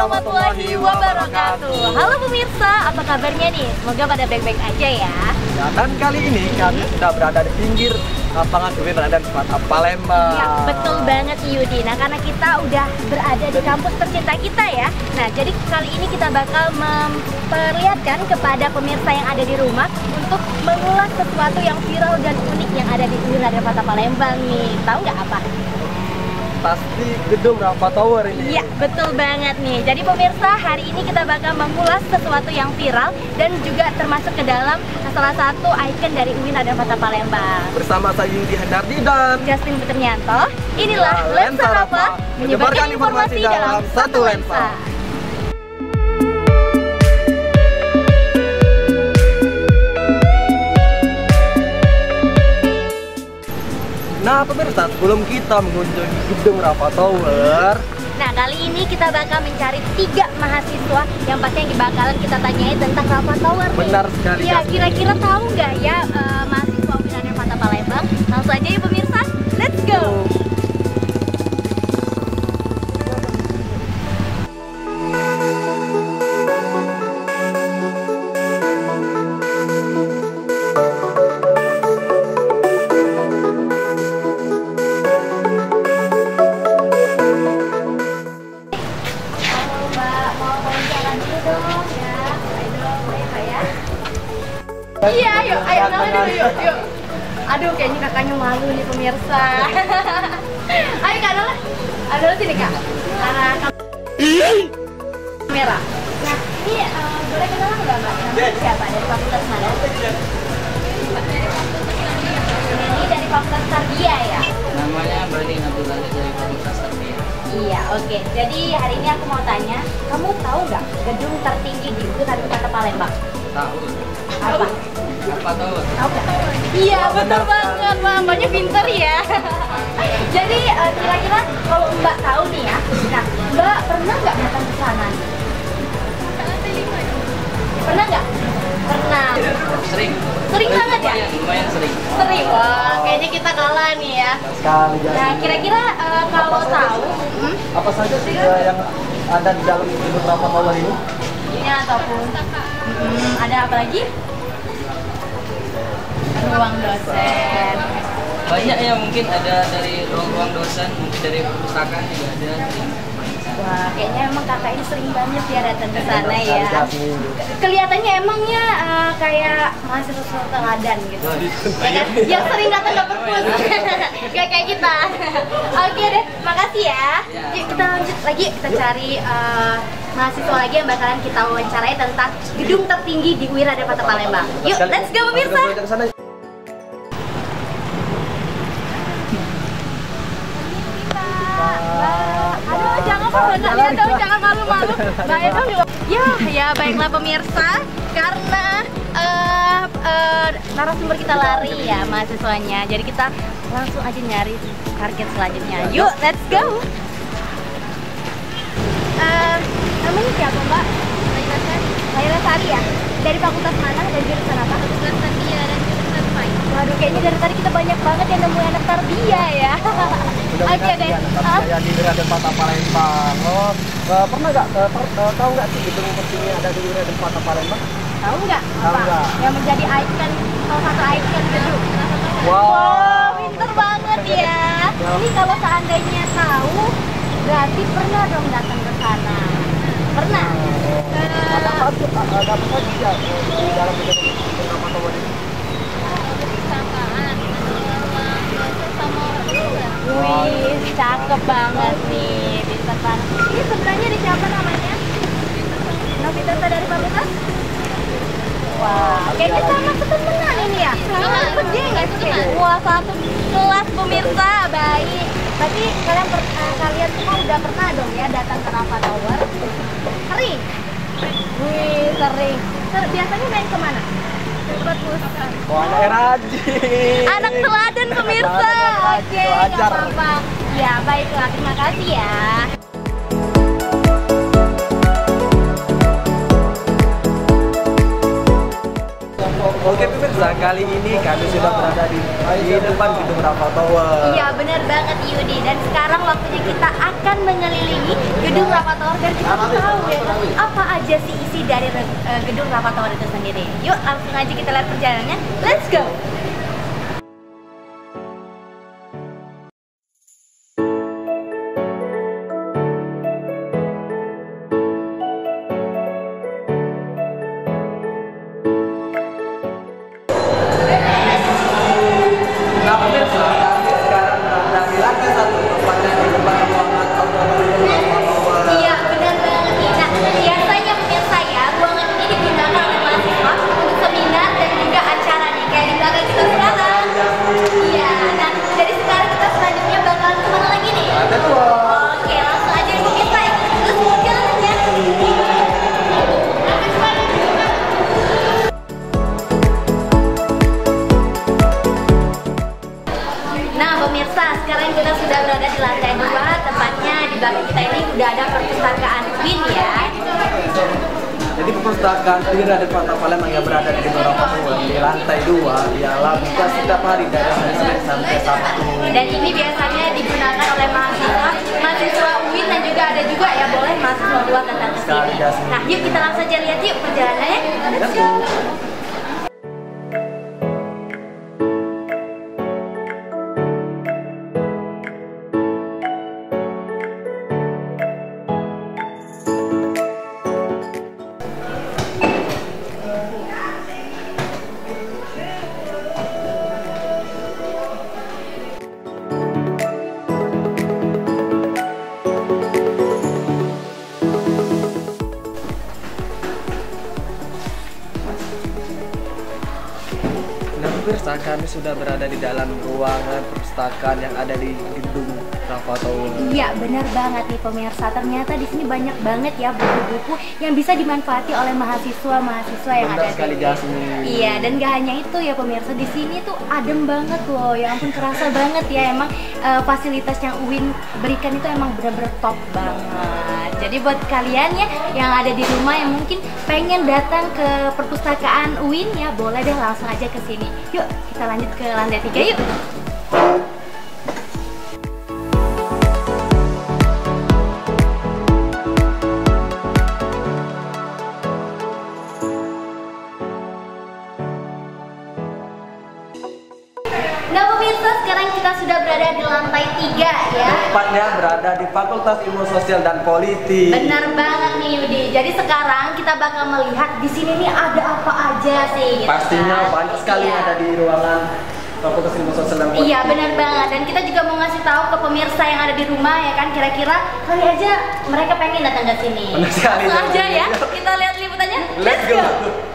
warahmatullahi wabarakatuh. Halo pemirsa, apa kabarnya nih? Semoga pada baik-baik aja ya. Ya, dan kali ini kami sudah berada di pinggir lapangan Uin Raden Mata Palembang. Ya, betul banget Yudi. Nah, karena kita udah berada di kampus tercinta kita ya. Nah, jadi kali ini kita bakal memperlihatkan kepada pemirsa yang ada di rumah untuk mengulas sesuatu yang viral dan unik yang ada di Uin Raden Mata Palembang nih. Tahu nggak apa? Pasti gedung Rafa Tower ini. Iya, betul banget nih. Jadi pemirsa, hari ini kita bakal mengulas sesuatu yang viral dan juga termasuk ke dalam salah satu ikon dari Uin Raden Mata Palembang. Bersama saya Yudi Hendardi dan Justin Putrianto. Inilah Lensa Rafa, menyebarkan informasi dalam satu lensa. Nah pemirsa, sebelum kita mengunjungi gedung Rafa Tower, nah kali ini kita bakal mencari 3 mahasiswa yang pasti yang bakalan kita tanyai tentang Rafa Tower nih. Benar sekali. Ya, kira-kira tahu nggak ya mahasiswa Uin Raden Mata Palembang? Langsung aja ya pemirsa, let's go! Iya, yuk, ayo kenalan dulu, yuk. Aduh, kayaknya kakaknya malu nih pemirsa. Ayo kak Nola, ada sini kak. Arah kamera. Nah, ini boleh kenalan nggak mbak? Namanya siapa? Dari fakultas mana? Ini dari fakultas Tarbiyah ya? Namanya Bani Abdulaziz dari Fakultas Tarbiyah. Iya, oke. Jadi hari ini aku mau tanya, kamu tahu nggak gedung tertinggi di Uin Raden Mata Palembang? Tahu? Apa? Apa tahu? Tahu nggak? Iya, betul banget, Mbaknya pinter ya. Jadi kira-kira kalau Mbak tahu nih ya, nah Mbak pernah nggak datang ke sana? Pernah nggak? Pernah. Sering. Sering banget ya? Lumayan sering. Sering. Wah, kayaknya kita kalah nih ya. sekali jadi. Nah, kira-kira kalau tahu, Apa saja sih yang ada di dalam gedung Rafa Tower ini? ini ataupun ada apa lagi? Ruang dosen. Banyak ya, mungkin ada dari ruang-ruang dosen, mungkin dari perpustakaan juga ada. Wah, kayaknya emang kakak ini sering banget ya datang ke sana ya. Sekali. Kelihatannya emangnya kayak mahasiswa teladan gitu. Ya kan? Yang sering datang ke perpus. Gak kayak kita. Oke deh, makasih ya. Yuk kita lanjut lagi, kita cari mahasiswa lagi yang bakalan kita wawancarai tentang gedung tertinggi di Uin Raden Mata Palembang. Yuk, let's go pemirsa. Aduh, jangan lihat dong, jangan malu-malu. Mbak Edo juga. Ya, baiklah pemirsa, karena narasumber kita lari ya mahasiswanya. Jadi kita langsung aja nyari target selanjutnya. Yuk, let's go. Namanya siapa Mbak? Laila Sari ya? Dari fakultas mana dan jurusan apa? Fakultas Tarbiyah dan jurusan Sains. Waduh, kayaknya dari tadi kita banyak banget yang nemuin anak tarbiyah ya. Oke deh. Saya di Uin Raden Mata Palembang. Oh, pernah nggak tahu nggak sih gedung tertinggi ada di Uin Raden Mata Palembang? Tahu nggak? Tahu Apa? nggak? Yang menjadi ikon, salah satu ikon gedung. Wow. Pinter banget ya. Ini kalau seandainya tahu, berarti pernah dong datang ke sana. Pernah? Ada apa saja di dalam gedung Rafa Tower ini? Wih, cakep banget nih, pinter banget. Ini sebenarnya di siapa namanya? Novita dari fakultas? Wah, kayaknya sama ketemenan ini ya? Sama, wah, satu kelas pemirsa, baik. Berarti kalian semua udah pernah dong ya datang ke Rafa Tower? Sering? Wih, sering. Biasanya main kemana? Perpustakaan. Oh, anak rajin. Anak teladan pemirsa. Oke, nggak apa-apa. Ya, baiklah. Terima kasih ya. Oke pemirsa, kali ini kami sudah berada di depan gedung Raffles Tower. Iya benar banget Yudi, dan sekarang waktunya kita akan mengelilingi gedung Raffles Tower dan kita tahu ya apa aja sih isi dari gedung Raffles Tower itu sendiri. Yuk langsung aja kita lihat perjalanannya, let's go! Nah pemirsa, kami sekarang berada di lantai 1 tepatnya di depan ruangan auditorium Raffles Tower. Iya benar banget nih. Nah biasanya pemirsa ya, ruangan ini digunakan oleh mahasiswa untuk seminar dan juga acara nih kayak di belakang kita sekarang. Iya, nah jadi sekarang kita selanjutnya bakalan kemana lagi nih? Ada tuh. Oke langsung aja pemirsa ya, terus jalannya. Nah pemirsa, sekarang kita sudah berada di lantai 2, tepatnya di belakang kita ini udah ada perpustakaan UIN ya. Jadi perpustakaan UIN Raden Fatah Palembang yang berada di gedung Raffles Tower di lantai 2 ialah buka setiap hari dari Senin sampai Sabtu. Dan ini biasanya digunakan oleh mahasiswa UIN dan juga ada juga ya boleh mahasiswa luar datang ke sini. Nah yuk kita langsung aja lihat yuk perjalanannya. Let's go. Pemirsa, kami sudah berada di dalam ruangan perpustakaan yang ada di gedung Raffles Tower. Iya benar banget nih pemirsa, ternyata di sini banyak banget ya buku-buku yang bisa dimanfaati oleh mahasiswa yang Benar ada di sekali, sini. Jasmine. Iya, dan gak hanya itu ya pemirsa, di sini tuh adem banget loh, ya ampun kerasa banget ya emang fasilitas yang UIN berikan itu emang benar-benar top banget. Jadi buat kalian ya yang ada di rumah yang mungkin pengen datang ke perpustakaan UIN ya boleh deh langsung aja ke sini. Yuk kita lanjut ke lantai 3 yuk. Nah pemirsa, sekarang kita sudah berada di lantai 3 ya. Tepatnya berada di Fakultas Ilmu Sosial dan Politik. Benar banget nih Yudi. Jadi sekarang kita bakal melihat di sini nih ada apa aja sih. Gitu Pastinya kan. banyak sekali Iya. ada di ruangan Fakultas Ilmu Sosial dan Politik. Iya benar banget. Dan kita juga mau ngasih tahu ke pemirsa yang ada di rumah ya kan, kira-kira kali aja mereka pengen datang ke sini. Benar sekali. Langsung aja ya. Kita lihat liputannya. Let's go.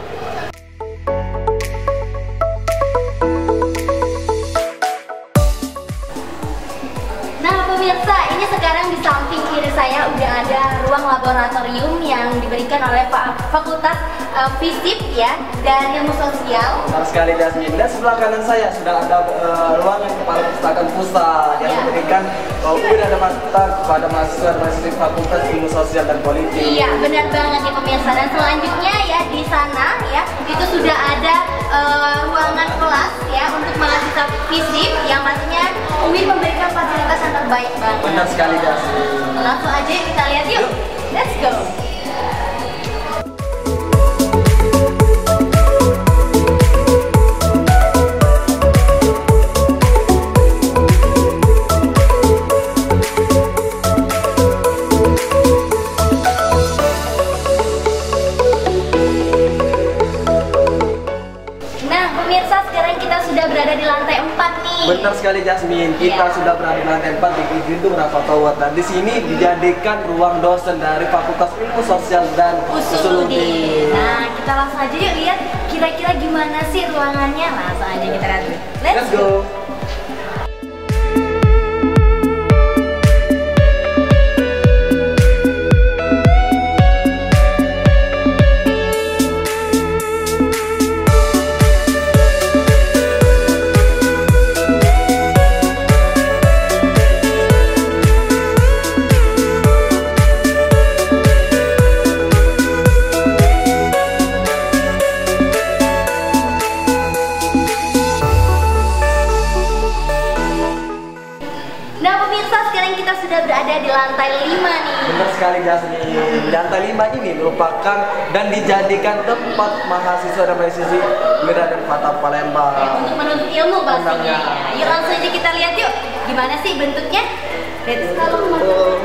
Nah pemirsa, ini sekarang di samping kiri saya udah ada ruang laboratorium yang diberikan oleh Fakultas Fisip ya dan Ilmu Sosial. Benar sekali, Jasmine. Dan sebelah kanan saya sudah ada ruangan kepala perpustakaan pusat yang Iya. memberikan UIN ada fakta kepada mahasiswa Fakultas Ilmu Sosial dan Politik. Iya benar banget ya pemirsa. Dan selanjutnya ya di sana ya itu sudah ada ruangan kelas ya untuk mahasiswa fisip yang pastinya UIN memberikan fasilitas yang terbaik banget. Benar sekali, Jasmine. Langsung aja kita lihat yuk. Let's go. Nah pemirsa, sekarang kita sudah berada di lantai 4 nih. Benar sekali, Jasmine. Kita Iya. sudah berada di lantai 4 di gedung Raffles Tower. Dan di sini dijadikan ruang dosen dari Fakultas Ilmu Sosial dan Usuludin. Nah, kita langsung aja yuk lihat kira-kira gimana sih ruangannya. Langsung aja kita lihat. Let's go. di lantai 5 nih. Benar sekali Jasmine. Lantai 5 ini merupakan dan dijadikan tempat mahasiswa dan mahasiswi Wira dan Fata Palembang Untuk menuntut ilmu pastinya. Benarnya. Yuk langsung aja kita lihat yuk. Gimana sih bentuknya? Let's go.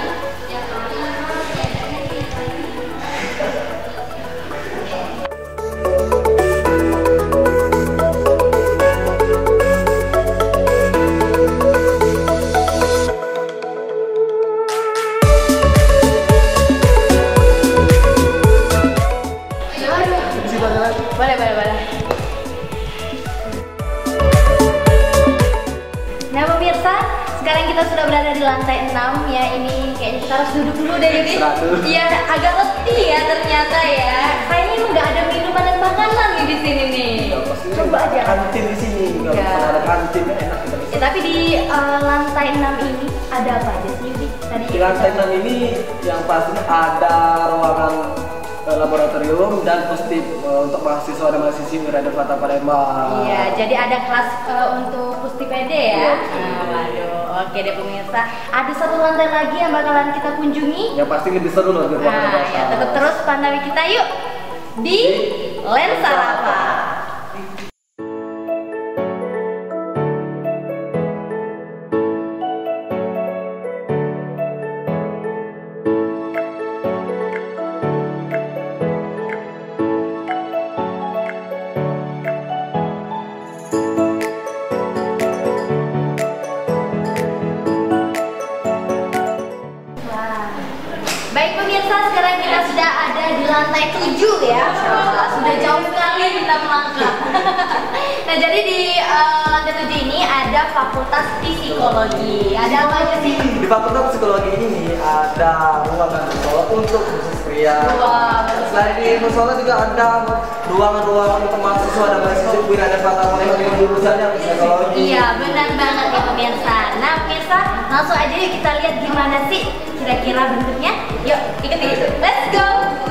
Boleh. Nah pemirsa, sekarang kita sudah berada di lantai 6 ya. Ini kayaknya kita harus duduk dulu deh Yudi. Iya, agak letih ya ternyata ya. Kayaknya emang nggak ada minuman dan makanan nih di sini nih. Coba aja. Kantin di sini. Kalau Ya. ada kantin enak kita bisa. Ya, tapi di lantai 6 ini ada apa aja sih Yudi? Tadi Di lantai 6 ini yang pastinya ada ruangan laboratorium dan pusdip untuk mahasiswa dan mahasiswi Wira dan Fata Palembang. Iya, jadi ada kelas untuk Pustipede ya. Iya. Waduh, oke deh pemirsa. Ada satu lantai lagi yang bakalan kita kunjungi. Ya pasti lebih seru loh di ruangan Nah, ya, tetap terus pandangi kita yuk di Lensa Rafa. Baik pemirsa, sekarang kita sudah ada di lantai 7 ya. Sudah jauh sekali kita melangkah. Nah, jadi di lantai 7 ini ada Fakultas Psikologi. Ada apa aja sih? Di Fakultas Psikologi ini ada ruangan musola untuk khusus pria. Wah, Selain di musola juga ada ruangan-ruangan untuk mahasiswa dan mahasiswi Wira dan Fata Palembang yang jurusannya psikologi. Iya, benar banget ya pemirsa. Nah, pemirsa, langsung aja yuk kita lihat gimana sih kira-kira bentuknya. Yuk, ikuti. Let's go.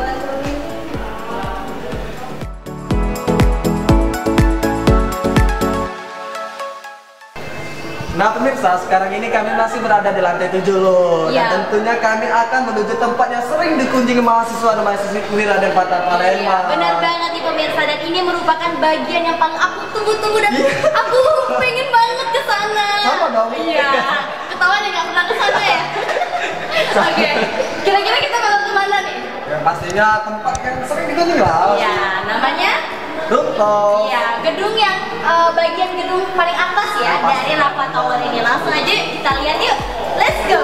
Nah pemirsa, sekarang ini kami masih berada di lantai 7 loh. Iya. Dan tentunya kami akan menuju tempat yang sering dikunjungi mahasiswa dan mahasiswi Wira dan Fata Palembang. Iya, benar banget nih pemirsa, dan ini merupakan bagian yang paling aku tunggu-tunggu dan aku pengen banget ke sana. Sama dong. Iya. Ketawanya nggak pernah ke sana ya. Oke. Kira-kira kita bakal kemana nih? Yang pastinya tempat yang sering dikunjungi lah. Iya, namanya Rooftop. iya, gedung yang bagian gedung paling atas ya dari Rafa Tower ini. Langsung aja kita lihat yuk. Let's go.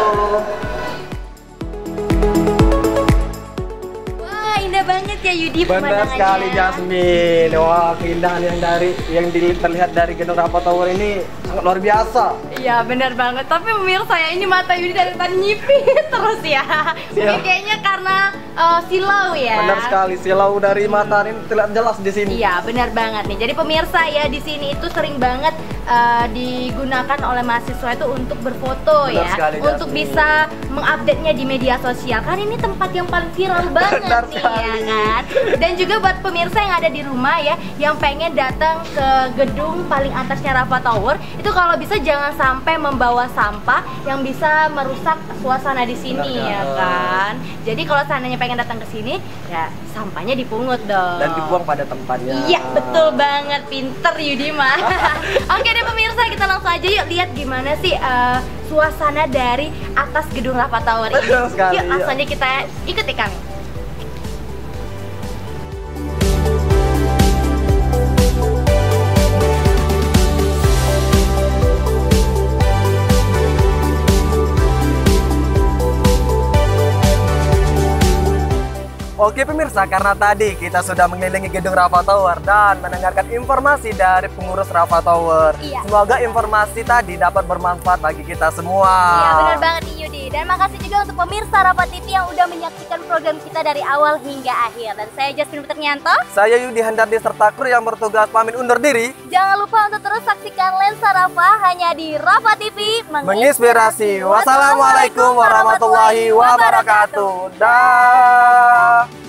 Wah, indah banget ya Yudi Benar pemandangannya. sekali Jasmine. Wah, keindahan yang terlihat dari gedung Rafa Tower ini sangat luar biasa. Iya benar banget, tapi pemirsa ya ini mata Yudi dari tadi nyipit terus ya. Mungkin kayaknya karena silau ya. Benar sekali, silau dari mata ini terlihat jelas di sini. Iya benar banget nih. Jadi pemirsa ya di sini itu sering banget digunakan oleh mahasiswa itu untuk berfoto. Benar ya, sekali, untuk Jasmine. bisa mengupdate-nya di media sosial. Kan ini tempat yang paling viral banget Benar nih sekali. ya kan. Dan juga buat pemirsa yang ada di rumah ya, yang pengen datang ke gedung paling atasnya Rafa Tower, itu kalau bisa jangan sampai membawa sampah yang bisa merusak suasana di sini. Benar, Ya kan. Jadi kalau seandainya pengen datang ke sini, ya sampahnya dipungut dong. Dan dibuang pada tempatnya. Iya betul banget, pinter Yudi mah. Oke deh pemirsa, kita langsung aja yuk lihat gimana sih suasana dari atas gedung Rafa Tower ini. Betul sekali, Yuk langsung iya. aja kita ikuti kami. Oke pemirsa, karena tadi kita sudah mengelilingi gedung Rafa Tower dan mendengarkan informasi dari pengurus Rafa Tower. Iya. Semoga informasi tadi dapat bermanfaat bagi kita semua. Iya benar banget nih Yudi. Dan makasih juga untuk pemirsa Rafa TV yang udah menyaksikan program kita dari awal hingga akhir. Dan saya Jasmine Putrianto. Saya Yudi Handardi serta kru yang bertugas pamit undur diri. Jangan lupa untuk terus saksikan Lensa Rafa hanya di Rafa TV. Menginspirasi. Wassalamualaikum warahmatullahi wabarakatuh. Dah.